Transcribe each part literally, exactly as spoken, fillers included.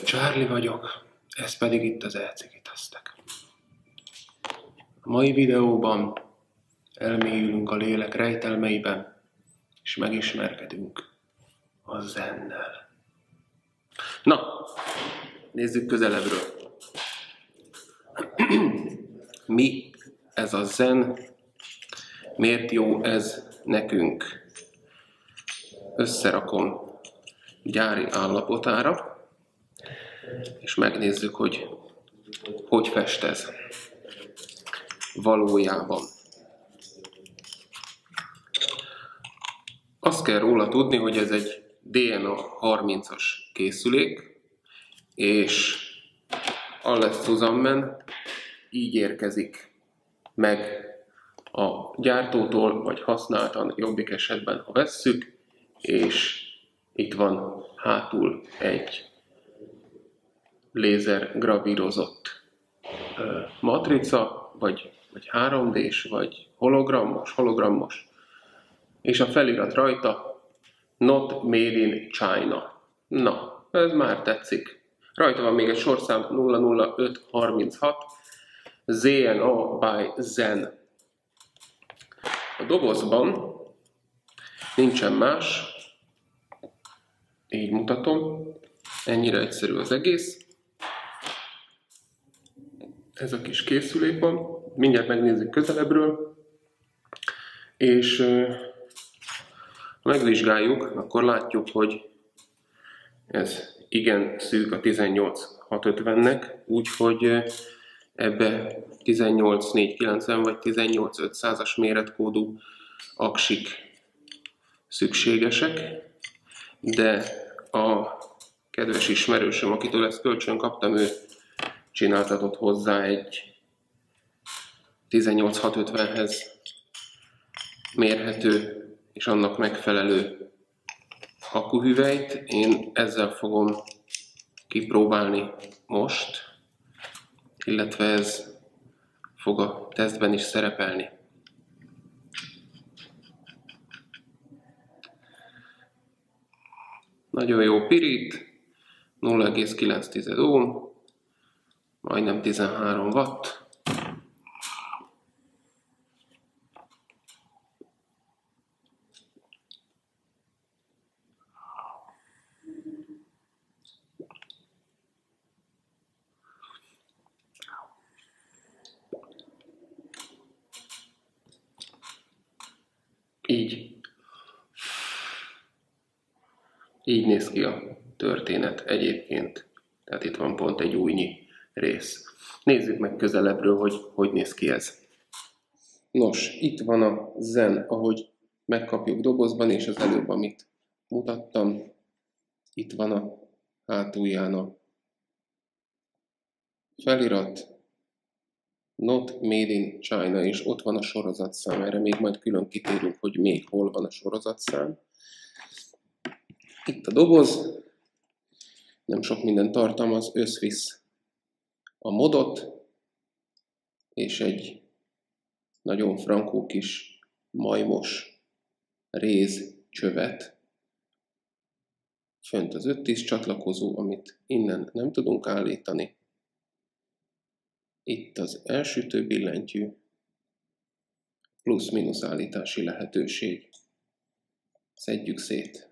Charlie vagyok, ez pedig itt az E-Cigi Tesztek. A mai videóban elmélyülünk a lélek rejtelmeiben, és megismerkedünk a zennel. Na, nézzük közelebbről. Mi ez a zen? Miért jó ez nekünk? Összerakom gyári állapotára, és megnézzük, hogy hogy fest ez valójában. Azt kell róla tudni, hogy ez egy dé en á harmincas készülék, és Alex Susanman így érkezik meg a gyártótól, vagy használtan, jobbik esetben, ha vesszük, és itt van hátul egy lézer gravírozott matrica, vagy, vagy három dés, vagy hologramos, hologramos, és a felirat rajta Not Made in China. Na, ez már tetszik. Rajta van még egy sorszám nulla nulla öt harminchat, zé en á by Zen. A dobozban nincsen más, így mutatom, ennyire egyszerű az egész. Ez a kis készülék van, mindjárt megnézzük közelebbről, és ha megvizsgáljuk, akkor látjuk, hogy ez igen szűk a tizennyolc hatszázötvennek, úgyhogy ebbe tizennyolc négyszázkilencven vagy tizennyolc ötszázas méretkódú aksik szükségesek, de a kedves ismerősöm, akitől ezt kölcsön kaptam, ő csináltatott hozzá egy tizennyolc hatszázötvenhez mérhető és annak megfelelő akkuhüvelyt. Én ezzel fogom kipróbálni most, illetve ez fog a tesztben is szerepelni. Nagyon jó pirít, nulla egész kilenc ohm, majdnem tizenhárom watt. Így. Így néz ki a történet egyébként. Tehát itt van pont egy újnyi rész. Nézzük meg közelebbről, hogy hogy néz ki ez. Nos, itt van a zen, ahogy megkapjuk dobozban, és az előbb, amit mutattam, itt van a hátulján a felirat, Not Made in China, és ott van a sorozatszám. Erre még majd külön kitérünk, hogy még hol van a sorozatszám. Itt a doboz, nem sok minden tartalmaz, összvisz a modot, és egy nagyon frankó kis majmos réz csövet. Fönt az öt tíz csatlakozó, amit innen nem tudunk állítani. Itt az elsütő billentyű, plusz-minusz állítási lehetőség. Szedjük szét.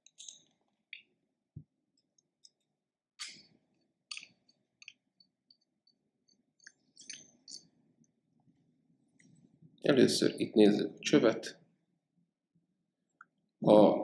Először itt nézzük a csövet. Ha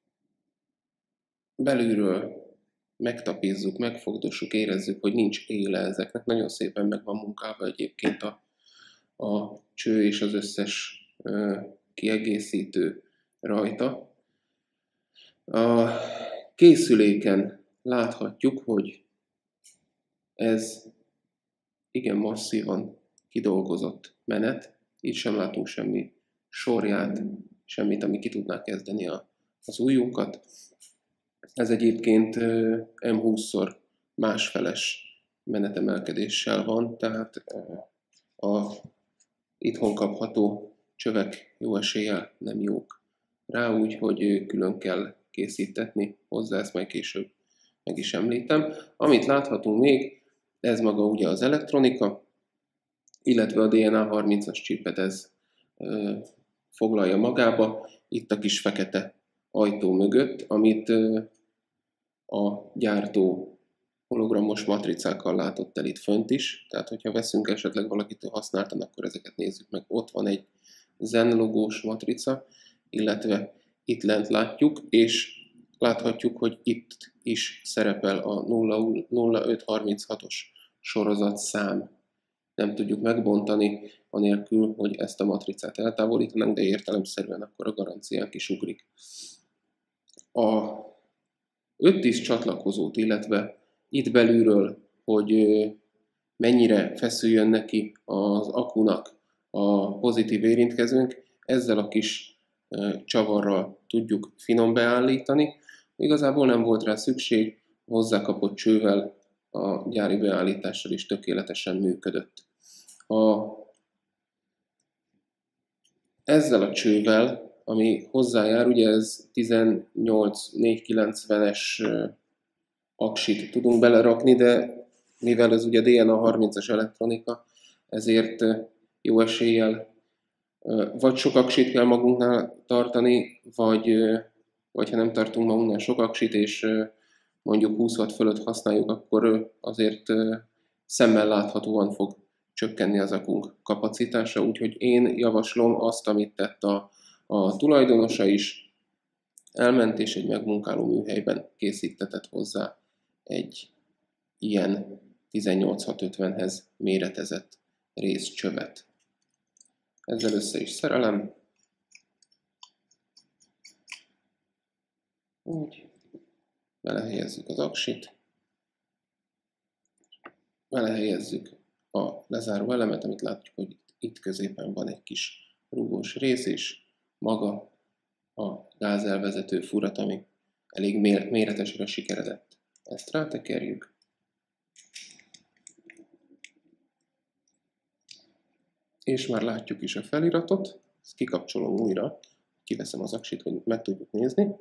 belülről megtapizzuk, megfogdossuk, érezzük, hogy nincs éle ezeknek. Nagyon szépen meg van munkálva egyébként a, a cső és az összes ö, kiegészítő rajta. A készüléken láthatjuk, hogy ez igen masszívan kidolgozott menet. Itt sem látunk semmi sorját, semmit, ami ki tudná kezdeni a, az ujjunkat. Ez egyébként em húsz-szor másfeles menetemelkedéssel van, tehát a itthon kapható csövek jó eséllyel nem jók rá, úgyhogy külön kell készítetni hozzá, ezt majd később meg is említem. Amit láthatunk még, ez maga ugye az elektronika, illetve a dé en á harmincas csipet ez ö, foglalja magába. Itt a kis fekete ajtó mögött, amit ö, a gyártó hologramos matricákkal látott el itt fönt is. Tehát, hogyha veszünk esetleg valakitől használtan, akkor ezeket nézzük meg. Ott van egy Zen logós matrica, illetve itt lent látjuk, és láthatjuk, hogy itt is szerepel a nulla öt harminchatos sorozatszám. Nem tudjuk megbontani, anélkül, hogy ezt a matricát eltávolítanánk, de értelemszerűen akkor a garanciánk is ugrik. A öt-tíz csatlakozót, illetve itt belülről, hogy mennyire feszüljön neki az akunak a pozitív érintkezőnk, ezzel a kis csavarral tudjuk finom beállítani. Igazából nem volt rá szükség, hozzákapott csővel a gyári beállítással is tökéletesen működött. A, ezzel a csővel, ami hozzájár, ugye ez tizennyolc négyszázkilencvenes aksit tudunk belerakni, de mivel ez ugye dé en á harmincas elektronika, ezért jó eséllyel vagy sok aksit kell magunknál tartani, vagy, vagy ha nem tartunk magunknál sok aksit, és mondjuk húsz watt fölött használjuk, akkor azért szemmel láthatóan fog csökkenni az akunk kapacitása, úgyhogy én javaslom azt, amit tett a, a tulajdonosa is, elment és egy megmunkáló műhelyben készítetett hozzá egy ilyen tizennyolc hatszázötvenhez méretezett részcsövet. Ezzel össze is szerelem. Úgy. Belehelyezzük az aksit. Belehelyezzük a lezáró elemet, amit látjuk, hogy itt középen van egy kis rúgós rész, és maga a gázelvezető furat, ami elég méretesre sikeredett. Ezt rátekerjük. És már látjuk is a feliratot. Ezt kikapcsolom újra. Kiveszem az aksit, hogy meg tudjuk nézni.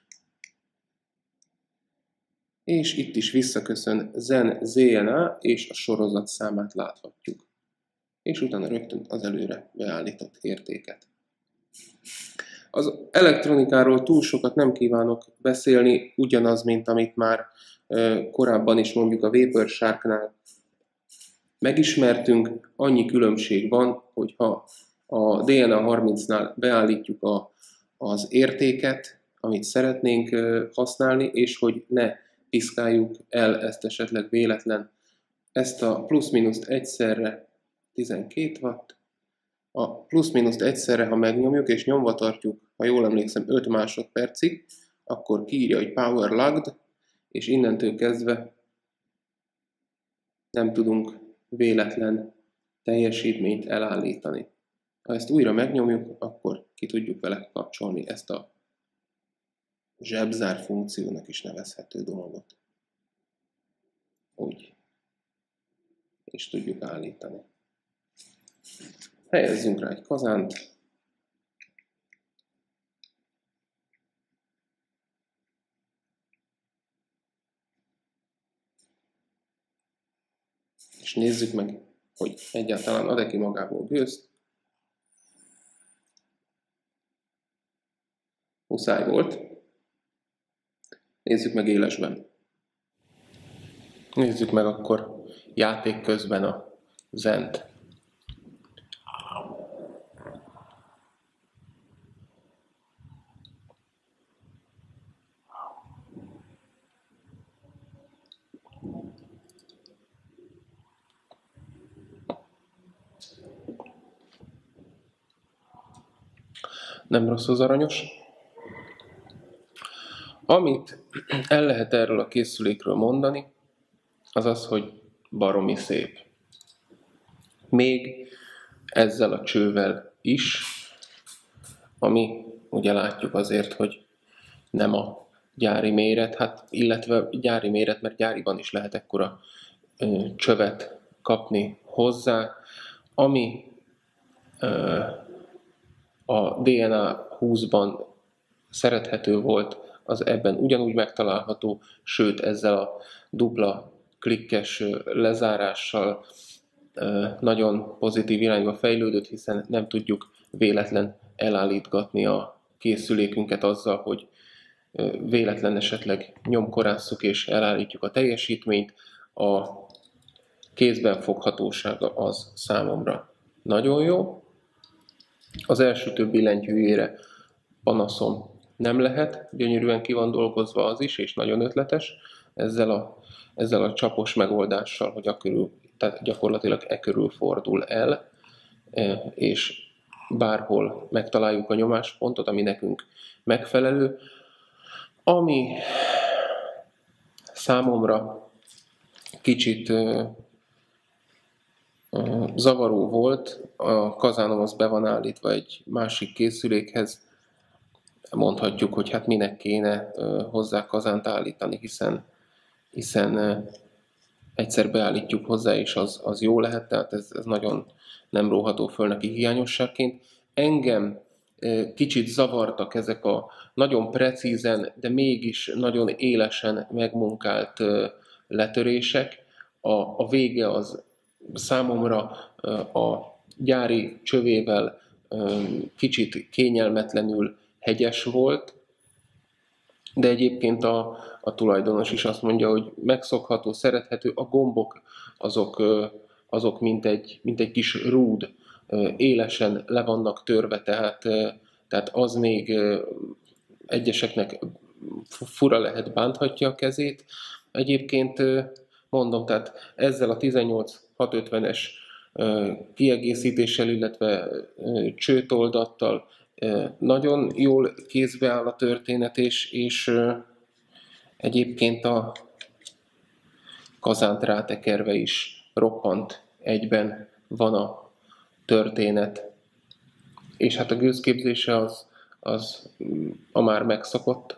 És itt is visszaköszön Zen zé en á, és a sorozat számát láthatjuk. És utána rögtön az előre beállított értéket. Az elektronikáról túl sokat nem kívánok beszélni, ugyanaz, mint amit már korábban is mondjuk a Vapor Sharknál megismertünk. Annyi különbség van, hogyha a dé en á harmincnál beállítjuk a, az értéket, amit szeretnénk használni, és hogy ne piszkáljuk el ezt esetleg véletlen. Ezt a plusz-minuszt egyszerre tizenkét watt, a plusz-minuszt egyszerre, ha megnyomjuk és nyomva tartjuk, ha jól emlékszem, öt másodpercig, akkor kiírja, hogy power logged, és innentől kezdve nem tudunk véletlen teljesítményt elállítani. Ha ezt újra megnyomjuk, akkor ki tudjuk vele kapcsolni ezt a zsebzár funkciónak is nevezhető dolgot. Úgy. És tudjuk állítani. Helyezzünk rá egy kazánt. És nézzük meg, hogy egyáltalán ad-e ki magából gőzt. Muszáj volt. Nézzük meg élesben. Nézzük meg akkor játék közben a Zent. Nem rossz az aranyos. Amit el lehet erről a készülékről mondani, az az, hogy baromi szép. Még ezzel a csővel is, ami ugye látjuk azért, hogy nem a gyári méret, hát illetve gyári méret, mert gyáriban is lehet ekkora ö, csövet kapni hozzá, ami ö, a dé en á húszban szerethető volt, az ebben ugyanúgy megtalálható, sőt ezzel a dupla klikkes lezárással nagyon pozitív irányba fejlődött, hiszen nem tudjuk véletlen elállítgatni a készülékünket azzal, hogy véletlen esetleg nyomkorásszuk és elállítjuk a teljesítményt. A kézben foghatósága az számomra nagyon jó. Az elsütő billentyűjére panaszom nem lehet, gyönyörűen ki van dolgozva az is, és nagyon ötletes ezzel a, ezzel a csapos megoldással, hogy a körül, tehát gyakorlatilag e körül fordul el, és bárhol megtaláljuk a nyomáspontot, ami nekünk megfelelő. Ami számomra kicsit zavaró volt, a kazánom az be van állítva egy másik készülékhez. Mondhatjuk, hogy hát minek kéne hozzá kazánt állítani, hiszen, hiszen egyszer beállítjuk hozzá, és az, az jó lehet, tehát ez, ez nagyon nem róható föl neki hiányosságként. Engem kicsit zavartak ezek a nagyon precízen, de mégis nagyon élesen megmunkált letörések. A, a vége az számomra a gyári csövével kicsit kényelmetlenül hegyes volt, de egyébként a, a tulajdonos is azt mondja, hogy megszokható, szerethető, a gombok azok, azok mint, egy, mint egy kis rúd, élesen le vannak törve, tehát, tehát az még egyeseknek fura lehet, bánthatja a kezét. Egyébként mondom, tehát ezzel a tizennyolc hatszázötvenes kiegészítéssel, illetve csőtoldattal nagyon jól kézbe áll a történet, és, és egyébként a kazánt rátekerve is roppant egyben van a történet. És hát a gőzképzése az, az a már megszokott.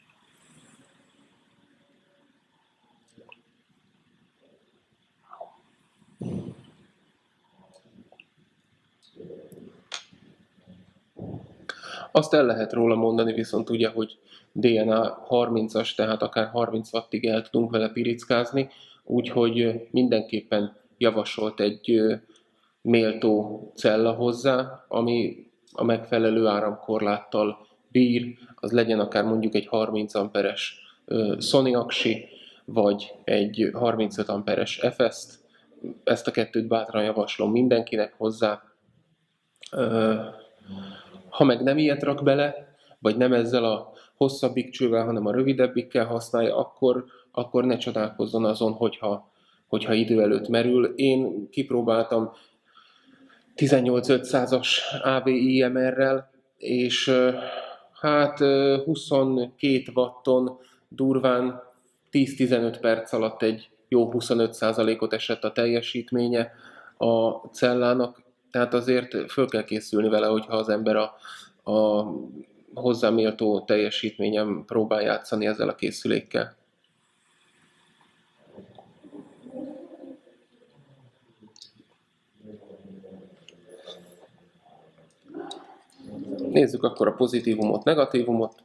Azt el lehet róla mondani viszont ugye, hogy dé en á harmincas, tehát akár harminc wattig el tudunk vele pirickázni, úgyhogy mindenképpen javasolt egy méltó cella hozzá, ami a megfelelő áramkorláttal bír, az legyen akár mondjuk egy harminc amperes Sony aksi, vagy egy harmincöt amperes ef es-t. Ezt a kettőt bátran javaslom mindenkinek hozzá. Ha meg nem ilyet rak bele, vagy nem ezzel a hosszabbik csővel, hanem a rövidebbikkel használja, akkor, akkor ne csodálkozzon azon, hogyha, hogyha idő előtt merül. Én kipróbáltam tizennyolc-ötszázas á vé i em er-rel, és hát huszonkét watton durván tíz-tizenöt perc alatt egy jó huszonöt százalékot esett a teljesítménye a cellának, tehát azért föl kell készülni vele, hogyha az ember a, a hozzáméltó teljesítményen próbál játszani ezzel a készülékkel. Nézzük akkor a pozitívumot, negatívumot.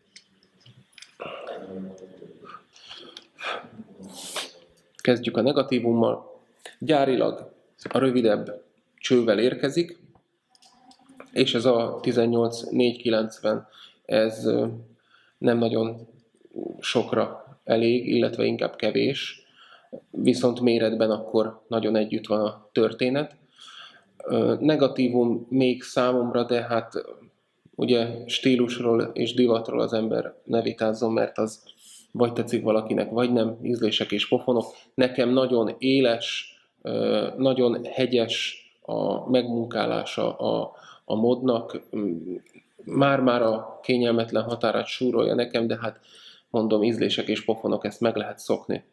Kezdjük a negatívummal. Gyárilag a rövidebb csővel érkezik, és ez a tizennyolc négyszázkilencven, ez nem nagyon sokra elég, illetve inkább kevés, viszont méretben akkor nagyon együtt van a történet. Negatívum még számomra, de hát ugye stílusról és divatról az ember ne vitázzon, mert az vagy tetszik valakinek, vagy nem, ízlések és pofonok. Nekem nagyon éles, nagyon hegyes a megmunkálása a, a modnak, már-már a kényelmetlen határát súrolja nekem, de hát mondom, ízlések és pofonok, ezt meg lehet szokni.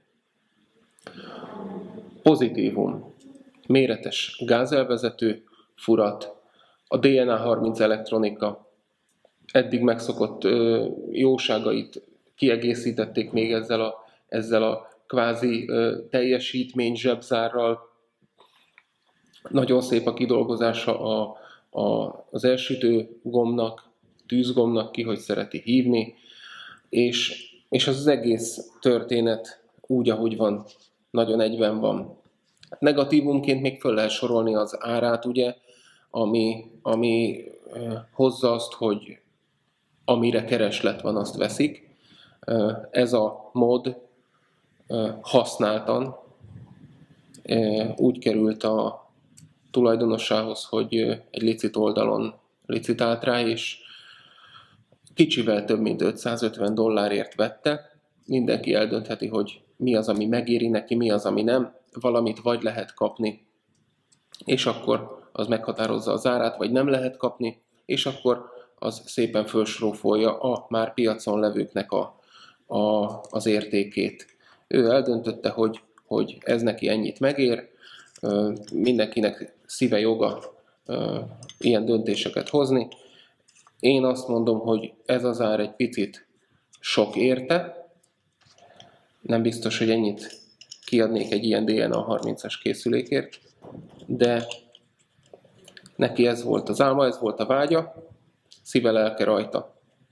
Pozitívum. Méretes gázelvezető, furat, a dé en á harminc elektronika eddig megszokott ö, jóságait kiegészítették még ezzel a, ezzel a kvázi ö, teljesítmény zsebzárral. Nagyon szép a kidolgozása a, a, az elsütő gombnak, tűzgombnak, ki hogy szereti hívni. és, és az, az egész történet úgy, ahogy van, nagyon egyben van. Negatívumként még föl lehet sorolni az árát, ugye, ami, ami hozza azt, hogy amire kereslet van, azt veszik. Ez a mod használtan úgy került a tulajdonosához, hogy egy licit oldalon licitált rá, és kicsivel több mint ötszázötven dollárért vette. Mindenki eldöntheti, hogy mi az, ami megéri neki, mi az, ami nem. Valamit vagy lehet kapni, és akkor az meghatározza az árát, vagy nem lehet kapni, és akkor az szépen fölsrófolja a már piacon levőknek a, a, az értékét. Ő eldöntötte, hogy, hogy ez neki ennyit megér, mindenkinek szíve joga ilyen döntéseket hozni. Én azt mondom, hogy ez az ár egy picit sok érte, nem biztos, hogy ennyit kiadnék egy ilyen dé en á harmincas készülékért, de neki ez volt az álma, ez volt a vágya, szíve lelke rajta.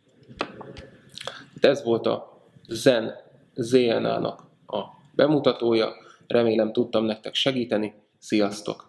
Ez volt a Zen zé en á-nak a bemutatója, remélem tudtam nektek segíteni, sziasztok!